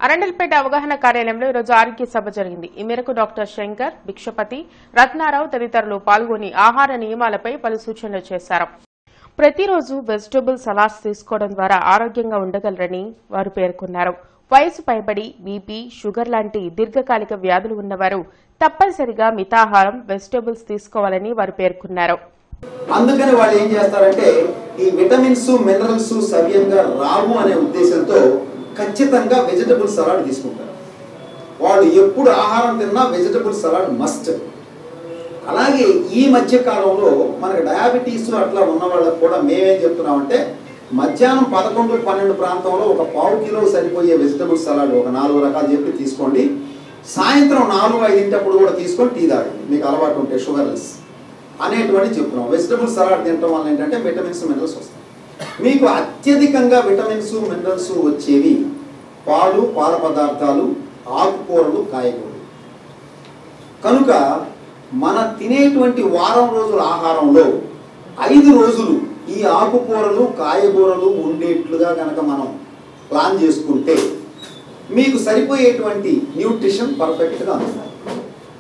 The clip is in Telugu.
అరండల్పేట అవగాహన కార్యాలయంలో ఈరోజు ఆరోగ్య సభ జరిగింది. ఈ మేరకు డాక్టర్ శంకర్, భిక్షపతి, రత్నారావు తదితరులు పాల్గొని ఆహార నియమాలపై పలు సూచనలు చేశారు. ప్రతిరోజు వెజిటబుల్ సలాడ్స్ తీసుకోవడం ద్వారా ఆరోగ్యంగా ఉండగలరని వారు పేర్కొన్నారు. వయసు పైబడి బీపీ, షుగర్ లాంటి దీర్ఘకాలిక వ్యాధులు ఉన్నవారు తప్పనిసరిగా మితాహారం, వెజిటబుల్స్ తీసుకోవాలని వారు పేర్కొన్నారు. అందుకని వాళ్ళు ఏం చేస్తారంటే ఈ విటమిన్స్, మినరల్స్ సవ్యంగా రావు అనే ఉద్దేశంతో ఖచ్చితంగా వెజిటబుల్ సలాడ్ తీసుకుంటారు. వాళ్ళు ఎప్పుడు ఆహారం తిన్నా వెజిటబుల్ సలాడ్ మస్ట్. అలాగే ఈ మధ్య కాలంలో మనకి డయాబెటీస్ అట్లా ఉన్న వాళ్ళకి కూడా మేమేం చెప్తున్నామంటే మధ్యాహ్నం 11-12 ప్రాంతంలో ఒక పావు కిలో సరిపోయే వెజిటబుల్ సలాడ్ ఒక 4 రకాలు చెప్పి తీసుకోండి. సాయంత్రం 4-5 కూడా తీసుకొని టీ తాగండి, మీకు అలవాటు ఉంటే షుగర్లెస్ అనేటువంటి చెప్తున్నాం. వెజిటబుల్ సలాడ్ తినడం వల్ల ఏంటంటే విటమిన్స్, మినరల్స్ వస్తాయి. మీకు అత్యధికంగా విటమిన్స్, మినరల్స్ వచ్చేవి పాలు, పాల పదార్థాలు, ఆకుకూరలు, కాయగూరలు. కనుక మన తినేటువంటి వారం రోజుల ఆహారంలో 5 రోజులు ఈ ఆకుకూరలు, కాయగూరలు ఉండేట్లుగా కనుక మనం ప్లాన్ చేసుకుంటే మీకు సరిపోయేటువంటి న్యూట్రిషన్ పర్ఫెక్ట్గా అందుతుంది.